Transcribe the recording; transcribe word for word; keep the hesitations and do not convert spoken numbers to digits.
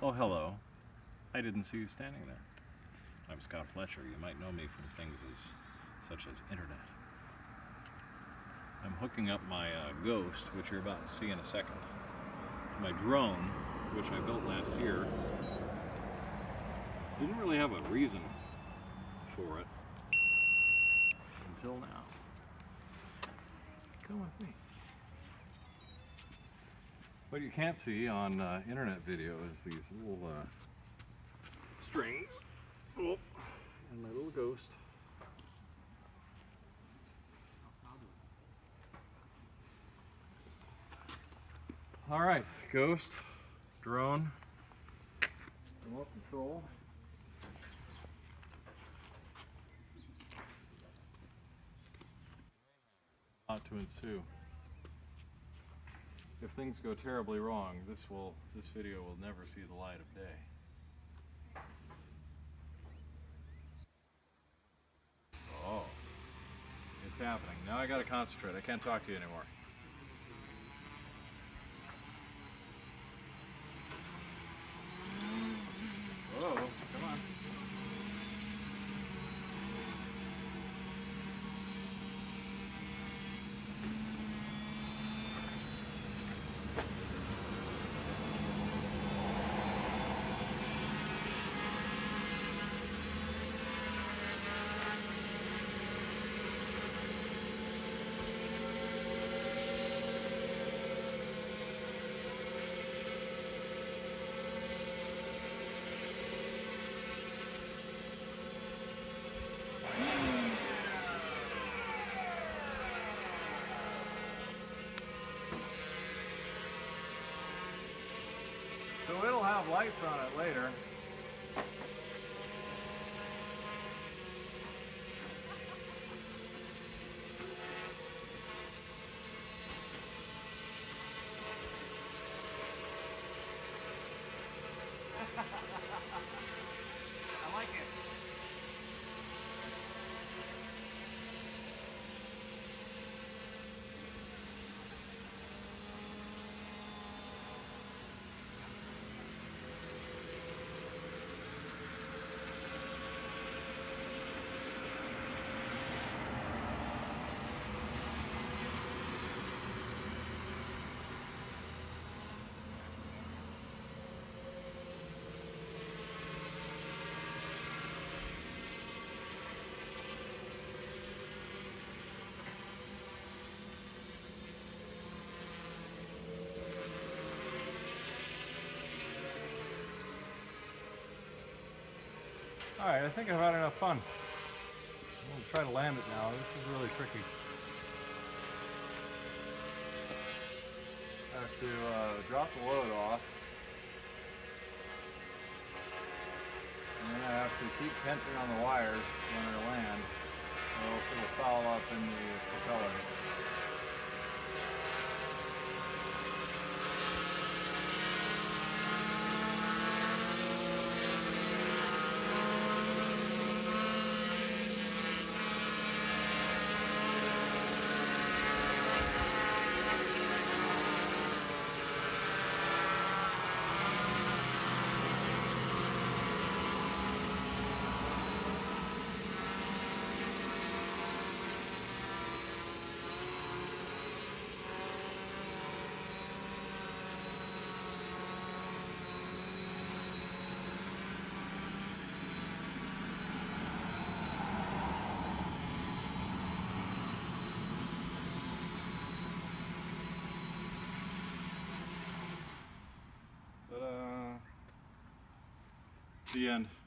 Oh, hello. I didn't see you standing there. I'm Scott Fletcher. You might know me from things as such as internet. I'm hooking up my uh, Ghost, which you're about to see in a second, to my drone, which I built last year. Didn't really have a reason for it until now. Come with me. What you can't see on uh, internet video is these little uh, strings, oh, and my little Ghost. All right, Ghost, drone, remote control. Not to ensue. If things go terribly wrong, this will this video will never see the light of day. Oh, it's happening. Now I gotta concentrate. I can't talk to you anymore. Whoa, come on. So it'll have lights on it later. I like it. Alright, I think I've had enough fun. I'm going to try to land it now. This is really tricky. I have to uh, drop the load off. And then I have to keep tension on the wires when I land, or else it'll foul up in the propeller. The end.